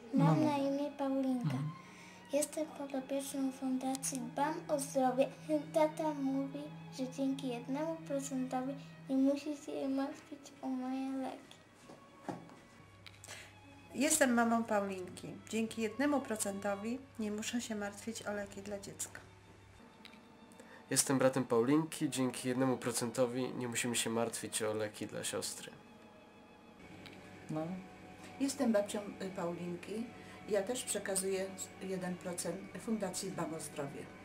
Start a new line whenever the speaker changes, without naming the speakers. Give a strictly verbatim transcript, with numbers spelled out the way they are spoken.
Mam na imię Paulinka. Jestem podopieczną Fundacji Dbam o Zdrowie. Tata mówi, że dzięki jednemu procentowi nie musi się martwić o moje leki.
Jestem mamą Paulinki. Dzięki jednemu procentowi nie muszę się martwić o leki dla dziecka.
Jestem bratem Paulinki. Dzięki jednemu procentowi nie musimy się martwić o leki dla siostry.
No. Jestem babcią Paulinki. Ja też przekazuję jeden procent Fundacji Dbam o Zdrowie.